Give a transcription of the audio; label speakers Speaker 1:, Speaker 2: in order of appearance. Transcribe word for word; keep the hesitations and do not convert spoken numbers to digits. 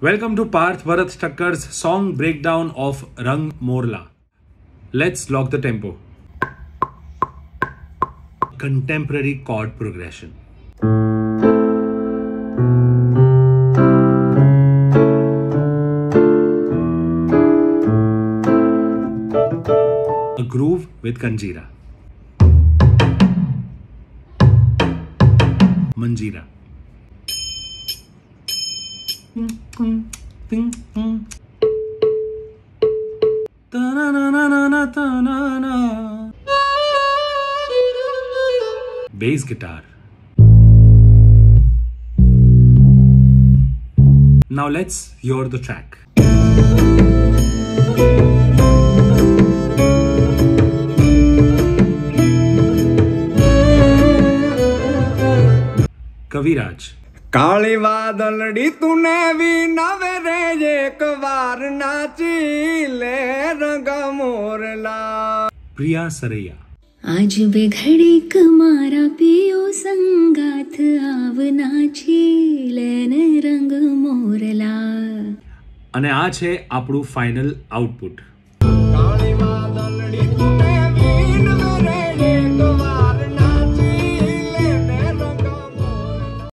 Speaker 1: Welcome to Parth Bharat Thakkar's song breakdown of Rang Morla. Let's lock the tempo. Contemporary chord progression. A groove with Kanjira. Manjira. Bass guitar. Now let's hear the track. Kaviraj.
Speaker 2: काली वादलड़ी तूने भी नवरे एक बार नाची ले रंग मोरला.
Speaker 1: Priya Saraiya.
Speaker 3: आज बेघड़ी कमारा पियो संगाथ आव नाची लेने रंग मोरला.
Speaker 1: અને આ છે આપણું ફાઇનલ આઉટપુટ.